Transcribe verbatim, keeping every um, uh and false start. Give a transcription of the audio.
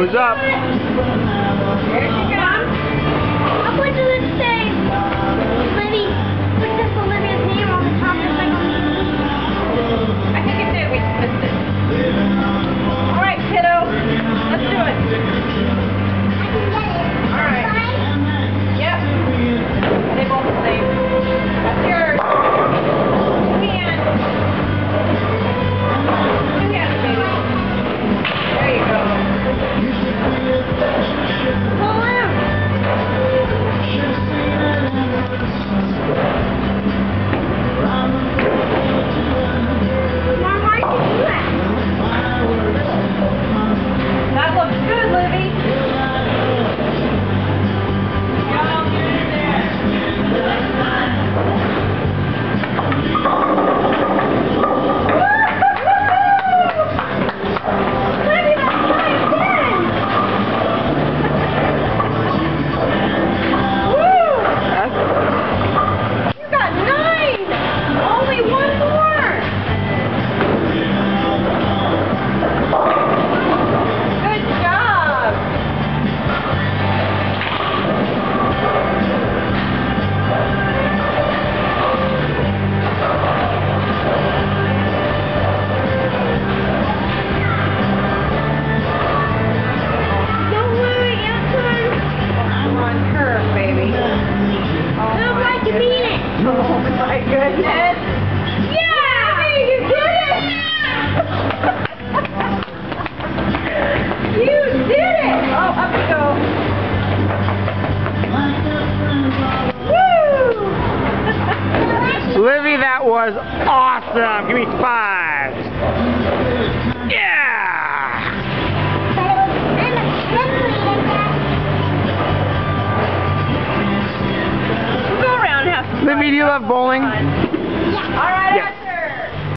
Who's up? Here she comes. I'm going to let's say, Libby, put this Olivia's name on the top just like on the I think it did. We missed it. All right, kiddo. Let's do it. I can get it. All right. Yep. They both the same. That's yours. Two hands. Two hands, baby. There you go. Pull him. Mom, why did you do that? That looks good, Libby. Y'all get in there. Libby, that's five ten. Woo! You got nine! Only one more! Good job! Don't worry, your turn. I'm on curve, baby. Oh Don't my like to mean it. Oh my goodness! Yeah! Libby, you did it! You did it! Oh, up you go. Woo! Livy, that was awesome. Give me five. Yeah! But it was kind of slippery like that. Go around and have some Livy, do you love bowling? Yeah. All right, Yeah.